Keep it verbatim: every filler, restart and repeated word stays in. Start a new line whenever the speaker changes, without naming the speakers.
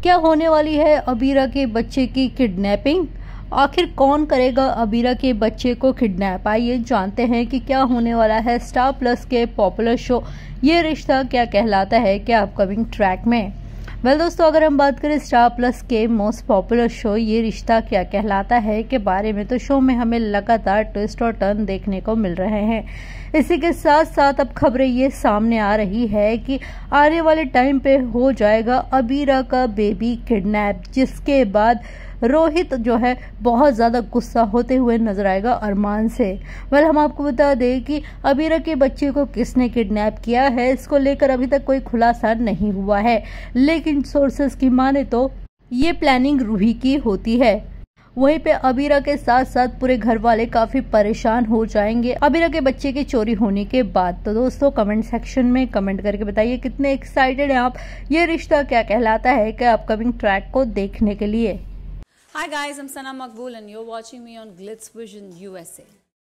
क्या होने वाली है अबीरा के बच्चे की किडनैपिंग? आखिर कौन करेगा अबीरा के बच्चे को किडनैप? आइए जानते हैं कि क्या होने वाला है स्टार प्लस के पॉपुलर शो ये रिश्ता क्या कहलाता है क्या अपकमिंग ट्रैक में। वेल दोस्तों, अगर हम बात करें स्टार प्लस के most popular show Yeh Rishta क्या कहलाता है के बारे में, तो शो में हमें लगातार ट्विस्ट और टर्न देखने को मिल रहे हैं। इसी के साथ साथ अब खबरें ये सामने आ रही है कि आने वाले टाइम पे हो जाएगा अबीरा का बेबी किडनैप, जिसके बाद रोहित जो है बहुत ज़्यादा गुस्सा होते हुए नजर आएगा अरमान से। वेल हम आपको बता दें कि अबीरा के बच्चे को किसने किडनैप किया है, इसको लेकर अभी तक कोई खुलासा नहीं हुआ है, लेकिन सोर्सेस की माने तो ये प्लानिंग रूही की होती है। वहीं पे अबीरा के साथ साथ पूरे घर वाले काफी परेशान हो जाएंगे अबीरा के बच्चे के चोरी होने के बाद। तो दोस्तों कमेंट सेक्शन में कमेंट करके बताइए कितने एक्साइटेड हैं आप ये रिश्ता क्या कहलाता है क्या अपकमिंग ट्रैक को देखने के लिए।
Hi guys, I'm Sana Maqbool and you're watching me on Glitz Vision U S A.